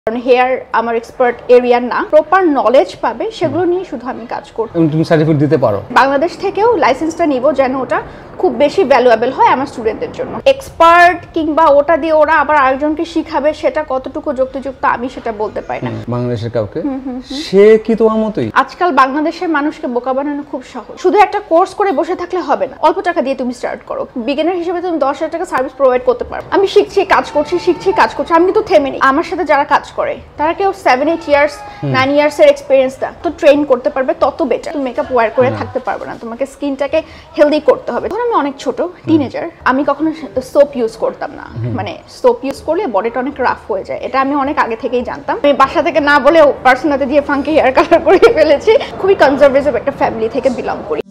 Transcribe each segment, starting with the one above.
কারণ হেয়ার আমার expert area না, প্রপার নলেজ পাবে সেগুলো নিয়ে শুধু আমি কাজ করব। তুমি সার্টিফিকেট দিতে পারো? বাংলাদেশ থেকেও লাইসেন্সটা নিব যেন ওটা খুব বেশি ভ্যালুয়েবল হয় আমার স্টুডেন্টদের জন্য। এক্সপার্ট কিংবা ওটা দিয়ে ওরা আবার আরেকজনকে শিখাবে সেটা কতটুকু যুক্তিযুক্ত আমি সেটা বলতে পারি না। বাংলাদেশের কাউকে সে কি তোমার মতোই? আজকাল বাংলাদেশের মানুষকে বোকা বানানো খুব সহজ। শুধু একটা কোর্স করে বসে থাকলে হবে না, অল্প টাকা দিয়ে তুমি স্টার্ট করো। বিগিনার হিসেবে তুমি 10,000 টাকা সার্ভিস প্রোভাইড করতে পারো। আমি শিখছি, কাজ করছি, আমি কিন্তু থেমে নেই। আমার সাথে যারা কাজ করে তারা কেউ 7-8 ইয়ার্স 9 ইয়ার্স এর এক্সপেরিয়েন্স দা তো ট্রেন করতে পারবে, তত বেটার। তুমি মেকআপ ওয়্যার করে থাকতে পারবে না, তোমাকে স্কিনটাকে হেলদি করতে হবে। ধরো আমি অনেক ছোট টিনেজার, আমি কখনো সোপ ইউজ করতাম না। মানে সোপ ইউজ করলে বডিটা অনেক রাফ হয়ে যায়, এটা আমি অনেক আগে থেকেই জানতাম। আমি বাসা থেকে না বলেও পার্সোনাতে দিয়ে ফাঙ্কি হেয়ার কালার করে ফেলেছি। খুবই কনজারভেটিভ একটা ফ্যামিলি থেকে বিলং করি।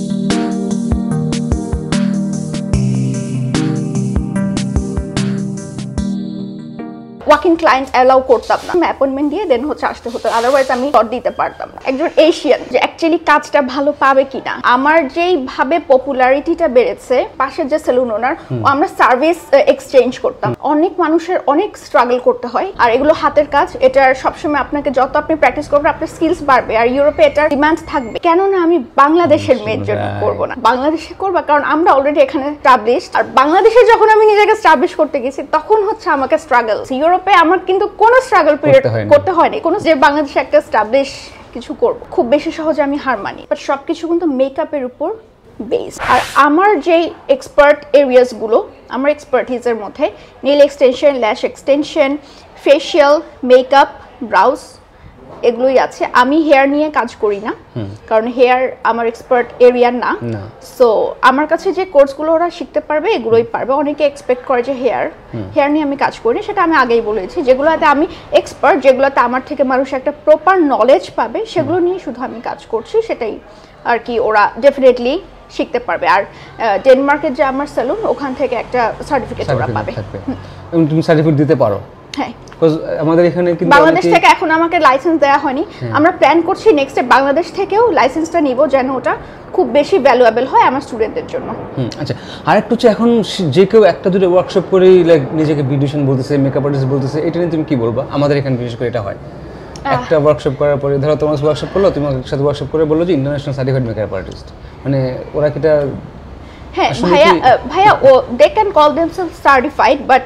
ওয়াকিং ক্লায়েন্ট অ্যালাউ করতাম না, অ্যাপয়েন্টমেন্ট দিয়ে দেন আসতে হতো, আদারওয়াইজ আমি শট দিতে পারতাম না। একজন এশিয়ান যে অ্যাকচুয়ালি কাজটা ভালো পাবে কিনা, আমার যেই ভাবে পপুলারিটিটা বেড়েছে, পাশের যে সেলুন ওনার, আমরা সার্ভিস এক্সচেঞ্জ করতাম। অনেক মানুষের অনেক স্ট্রাগল করতে হয়, আর এগুলো হাতের কাজ। এটার সবসময় আপনাকে যত আপনি প্র্যাকটিস করবেন আপনার স্কিলস বাড়বে, আর ইউরোপে এটার ডিমান্ড থাকবে। কেননা আমি বাংলাদেশের মেয়ের জন্য করবো না, বাংলাদেশে করবা, কারণ আমরা অলরেডি এখানে এস্টাবলিশড। আর বাংলাদেশে যখন আমি নিজেকে এস্টাবলিশ করতে গেছি তখন হচ্ছে আমাকে স্ট্রাগল। ইউরোপে আমার কিন্তু কোনো স্ট্রাগল পিরিয়ড করতে হয়নি, কোনো যে বাংলাদেশে একটা এস্টাবলিশ কিছু করব খুব বেশি সহজে আমি হার মানি। বাট সবকিছু কিন্তু মেকআপের উপর বেস। আর আমার যেই এক্সপার্ট এরিয়াস গুলো, আমার এক্সপার্টিজের মধ্যে nail extension, lash extension, facial, makeup, brows, এগুলোই আছে। আমি হেয়ার নিয়ে কাজ করি না, কারণ হেয়ার আমার এক্সপার্ট এরিয়া না। সো আমার কাছে যে কোর্সগুলো ওরা শিখতে পারবে এগুলোই পারবে। অনেকে এক্সপেক্ট করে যে হেয়ার নিয়ে আমি কাজ করি, সেটা আমি আগেই বলেছি। যেগুলোতে আমি এক্সপার্ট, যেগুলোতে আমার থেকে মানুষ একটা প্রপার নলেজ পাবে সেগুলো নিয়ে শুধু আমি কাজ করছি, সেটাই আর কি ওরা ডেফিনেটলি শিখতে পারবে। আর ডেনমার্কের যে আমার সেলুন, ওখান থেকে একটা সার্টিফিকেট ওরা পাবে। তুমি সার্টিফিকেট দিতে পারো? হ্যাঁ, আমাদের এখানে কিন্তু বাংলাদেশ থেকে এখন আমাকে লাইসেন্স দেওয়া হয়নি। আমরা প্ল্যান করছি নেক্সটে বাংলাদেশ থেকেও লাইসেন্সটা নিব যেন ওটা খুব বেশি ভ্যালুয়েবল হয় আমার স্টুডেন্টদের জন্য। আচ্ছা, আর একটু হচ্ছে এখন যে কেউ একটা দুটো ওয়ার্কশপ করে লাইক নিজেকে বিউটিশিয়ান বলতেছে, মেকআপ আর্টিস্ট বলতেছে, এটা নিয়ে তুমি কি বলবা? আমাদের এখানে বিশেষ করে এটা হয়, একটা ওয়ার্কশপ করার পরে ধরো তোমার ওয়ার্কশপ করলো, তুমি সাথে ওয়ার্কশপ করে বললো যে ইন্টারন্যাশনাল সার্টিফাইড মেকআপ আর্টিস্ট, মানে ওরা কি এটা? হ্যাঁ ভাইয়া, ও they can call themselves certified, but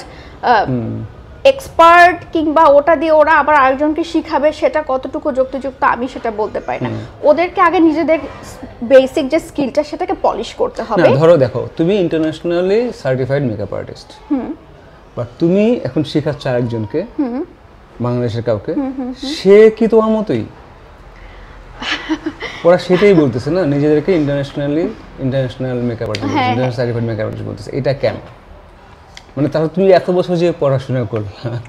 expert কিংবা ওটা দিয়ে ওরা আবার আরেকজনকে শিখাবে সেটা কতটুকু যুক্তিযুক্ত আমি সেটা বলতে পারি না। ওদেরকে আগে নিজেদের বেসিক যে স্কিলটা সেটাকে পলিশ করতে হবে। ধরো দেখো, তুমি internationally certified makeup artist, but তুমি এখন শেখাচ্ছ আরেকজনকে, বাংলাদেশের কাউকে, সে কি তোমার মতোই? ওরা সেটাই বলতেছে না, নিজেদেরকে international makeup artist, international certified makeup artist বলতেছে। এটা কেন? মানে তাহলে তুমি এত বছর যে পড়াশোনা করলে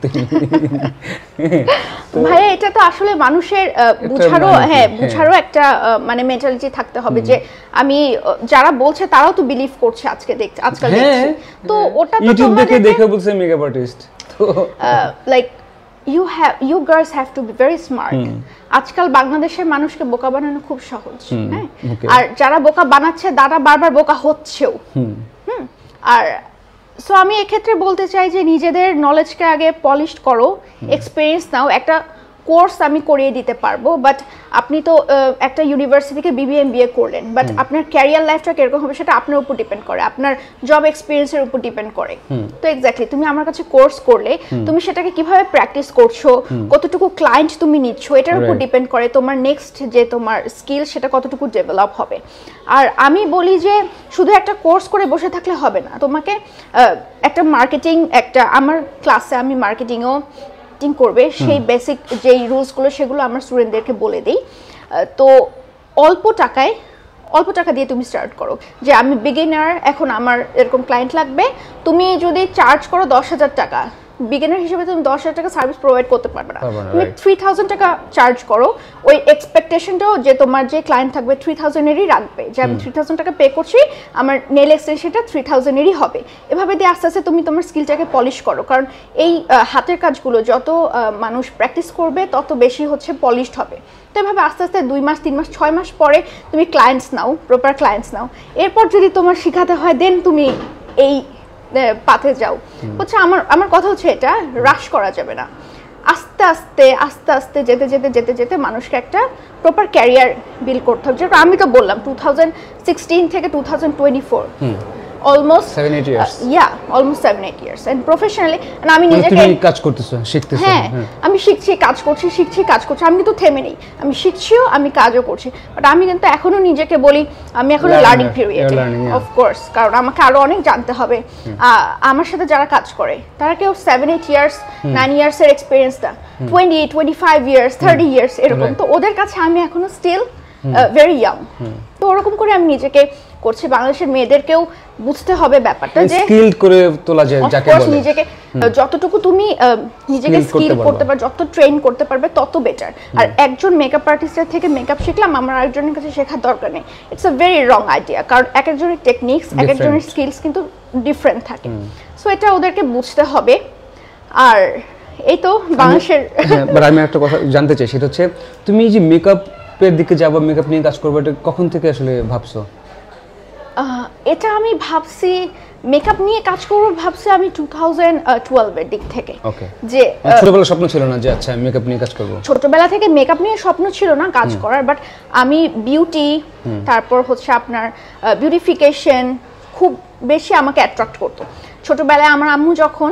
ভাইয়া, এটা তো আসলে মানুষের বুঝারও একটা মানে মেন্টালিটি থাকতে হবে যে আমি, যারা বলছে তারাও তো বিলিভ করছে আজকাল দেখছি। তো ওটা তো ইউটিউব দেখে বলছে মেকআপ আর্টিস্ট, তো like you girls have to be very smart. আজকাল বাংলাদেশের মানুষকে বোকা বানানো খুব সহজ। হ্যাঁ, আর যারা বোকা বানাচ্ছে তারা বারবার বোকা হচ্ছেও। আর সো আমি এক্ষেত্রে বলতে চাই যে নিজেদের নলেজকে আগে পলিশ করো, এক্সপিরিয়েন্স নাও। একটা কোর্স আমি করিয়ে দিতে পারবো, বাট আপনি তো একটা ইউনিভার্সিটি থেকে বিবিএ এমবিএ করলেন, বাট আপনার ক্যারিয়ার লাইফটা কিরকম হবে সেটা আপনার উপর ডিপেন্ড করে, আপনার জব এক্সপিরিয়েন্সের উপর ডিপেন্ড করে। তো এক্স্যাক্টলি তুমি আমার কাছে কোর্স করলে তুমি সেটাকে কিভাবে প্র্যাকটিস করছো, কতটুকু ক্লায়েন্ট তুমি নিচ্ছ, এটার উপর ডিপেন্ড করে তোমার নেক্সট যে তোমার স্কিল সেটা কতটুকু ডেভেলপ হবে। আর আমি বলি যে শুধু একটা কোর্স করে বসে থাকলে হবে না, তোমাকে একটা মার্কেটিং, একটা আমার ক্লাসে আমি মার্কেটিংও করবে, সেই বেসিক যেই রুলসগুলো সেগুলো আমার স্টুডেন্টদেরকে বলে দিই। তো অল্প টাকা দিয়ে তুমি স্টার্ট করো। যে আমি বিগিনার, এখন আমার এরকম ক্লায়েন্ট লাগবে, তুমি যদি চার্জ করো 10,000 টাকা, বিগিনার হিসেবে তুমি 10,000 টাকা সার্ভিস প্রোভাইড করতে পারবে না। তুমি 3,000 টাকা চার্জ করো, ওই এক্সপেকটেশনটাও যে তোমার যে ক্লায়েন্ট থাকবে 3,000-এরই রাখবে, যে আমি 3,000 টাকা পে করছি, আমার নেল এক্সটেনশনটা 3,000-এরই হবে। এভাবে দিয়ে আস্তে আস্তে তুমি তোমার স্কিলটাকে পলিশ করো, কারণ এই হাতের কাজগুলো যত মানুষ প্র্যাকটিস করবে তত বেশি হচ্ছে পলিশড হবে। তো এভাবে আস্তে আস্তে 2 মাস 3 মাস 6 মাস পরে তুমি ক্লায়েন্টস নাও, প্রপার ক্লায়েন্টস নাও। এরপর যদি তোমার শেখাতে হয় দেন তুমি এই পাথে যাও। হচ্ছে আমার কথা হচ্ছে এটা রাশ করা যাবে না। আস্তে আস্তে আস্তে আস্তে যেতে যেতে যেতে যেতে মানুষকে একটা প্রপার ক্যারিয়ার বিল্ড করতে হবে, যেটা আমি তো বললাম 2016 থেকে 2024 almost 7-8 years. Almost 7-8 years and professionally, and আমি নিজেকে তুমি কাজ করতেছো, শিখতেছো। হ্যাঁ আমি শিখছি, কাজ করছি, শিখছি, কাজ করছি, আমি কিন্তু থেমে নেই, আমি শিখছিও, আমি কাজও করছি, বাট আমি কিন্তু এখনো নিজেকে বলি আমি এখনো লার্নিং পিরিয়ড, অফ কোর্স, কারণ আমাকে আরো অনেক জানতে হবে। আমার সাথে যারা কাজ করে তারা কেউ 7-8 ইয়ার্স 9 ইয়ার্স এর এক্সপেরিয়েন্স দা, 20-25 ইয়ার্স 30 ইয়ার্স এরকম, তো ওদের কাছে আমি এখনো স্টিল ভেরি ইয়াং। তো ওরকম করে আমি নিজেকে করছি। বাংলাদেশের মেয়েদেরকেও বুঝতে হবে ব্যাপারটা যে স্কিল করে তোলা যায়, যাকে বলে নিজেকে যতটুকু তুমি নিজেকে স্কিল করতে পারবে, যত ট্রেন করতে পারবে তত বেটার। আর একজন মেকআপ আর্টিস্টের থেকে মেকআপ শিখলাম, আমার আরেকজনের কাছে শেখার দরকার নেই, it's a very wrong idea, কারণ এক একজনের টেকনিক্স, এক একজনের স্কিলস কিন্তু ডিফারেন্ট থাকে। সো এটা ওদেরকে বুঝতে হবে। আর এই তো বাংলাদেশের বাট আমি একটা কথা জানতে চাই, সেটা হচ্ছে তুমি যে মেকআপের দিকে যাবো, মেকআপ নিয়ে কাজ করবে, এটা কখন থেকে আসলে ভাবছো? এটা আমি ভাবছি মেকআপ নিয়ে কাজ করব, ভাবছি আমি 2012 এর দিক থেকে। যে ছোটবেলার স্বপ্ন ছিল না যে আচ্ছা মেকআপ নিয়ে কাজ করব? ছোটবেলা থেকে মেকআপ নিয়ে স্বপ্ন ছিল না কাজ করার, বাট আমি বিউটি, তারপর হচ্ছে আপনার বিউটিফিকেশন খুব বেশি আমাকে অ্যাট্রাক্ট করতো। ছোটবেলায় আমার আম্মু যখন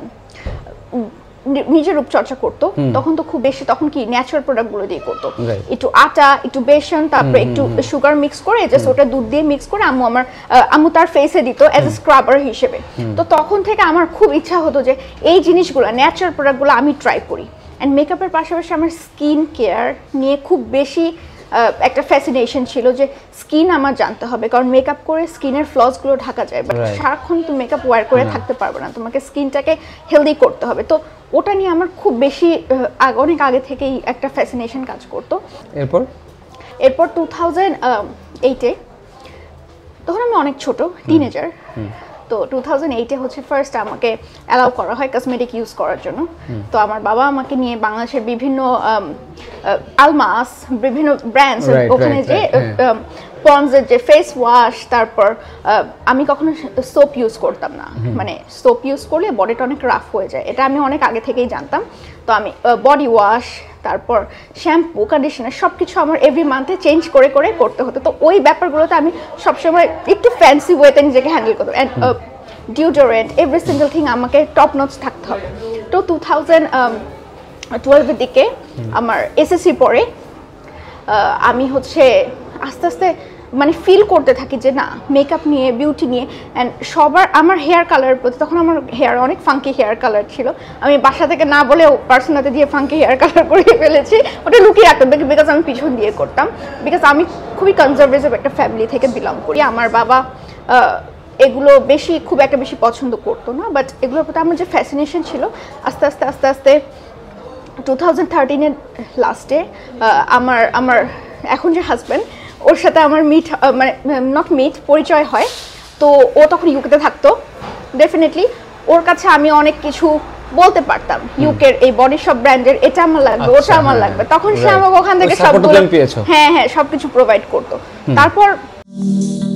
নিজের রূপচর্চা করতো তখন তো খুব বেশি, তখন কি ন্যাচারাল প্রোডাক্ট গুলো দিয়ে করতো, একটু আটা, একটু বেসন, তারপরে একটু সুগার মিক্স করে জাস্ট ওটা দুধ দিয়ে মিক্স করে আম্মু তার ফেসে দিত অ্যাজ এ স্ক্রাবার হিসেবে। তো তখন থেকে আমার খুব ইচ্ছা হতো যে এই জিনিসগুলো, ন্যাচারাল প্রোডাক্টগুলো আমি ট্রাই করি। অ্যান্ড মেকআপের পাশাপাশি আমার স্কিন কেয়ার নিয়ে খুব বেশি একটা ফ্যাসিনেশন ছিল যে স্কিন আমার জানতে হবে, কারণ মেকআপ করে স্কিনের ফ্লসগুলো ঢাকা যায়, বাট সারাক্ষণ তুমি মেকআপ ওয়্যার করে থাকতে পারবে না, তোমাকে স্কিনটাকে হেলদি করতে হবে। তো ওটা নিয়ে আমার খুব বেশি অনেক আগে থেকেই একটা ফ্যাসিনেশন কাজ করতো। এরপর 2008-এ, তখন আমি অনেক ছোট টিনেজার, তো 2008-এ হচ্ছে ফার্স্ট আমাকে অ্যালাউ করা হয় কসমেটিক ইউজ করার জন্য। তো আমার বাবা আমাকে নিয়ে বাংলাদেশের বিভিন্ন আলমাস, বিভিন্ন ব্র্যান্ডস, ওখানে যে পন্ডসের যে ফেস ওয়াশ, তারপর আমি কখনো সোপ ইউজ করতাম না, মানে সোপ ইউজ করলে বডিটা অনেক রাফ হয়ে যায়, এটা আমি অনেক আগে থেকেই জানতাম। তো আমি বডি ওয়াশ, তারপর শ্যাম্পু, কন্ডিশনার সবকিছু আমার এভরি মান্থে চেঞ্জ করে করে করতে হতো। তো ওই ব্যাপারগুলোতে আমি সবসময় একটু ফ্যান্সি ওয়েতে নিজেকে হ্যান্ডেল করতাম। And deodorant, every single thing আমাকে টপ নচ থাকতে হবে। তো 2012-এর দিকে আমার এসএসসি পরে আমি হচ্ছে আস্তে আস্তে মানে ফিল করতে থাকি যে না, মেকআপ নিয়ে, বিউটি নিয়ে, অ্যান্ড সবার আমার হেয়ার কালারের প্রতি, তখন আমার হেয়ার অনেক ফাঙ্কি হেয়ার কালার ছিল, আমি বাসা থেকে না বলেও পার্সোনাতে দিয়ে ফাঙ্কি হেয়ার কালার করে ফেলেছি, ওটা লুকিয়ে রাখতাম বিকজ আমি পিছন দিয়ে করতাম, বিকজ আমি খুবই কনজারভেটিভ একটা ফ্যামিলি থেকে বিলং করি। আমার বাবা এগুলো খুব একটা বেশি পছন্দ করতো না, বাট এগুলোর প্রতি আমার যে ফ্যাসিনেশন ছিল, আস্তে আস্তে আস্তে আস্তে 2013-এর লাস্টে আমার এখন যে হাজব্যান্ড, ওর সাথে আমার পরিচয় হয়। তো ও তখন ইউকেতে থাকতো, ডেফিনেটলি ওর কাছে আমি অনেক কিছু বলতে পারতাম, ইউকের এই বডি শপ ব্র্যান্ডের এটা আমার লাগবে, ওটা আমার লাগবে, তখন সে আমাকে ওখান থেকে সবকিছু প্রোভাইড করতো। তারপর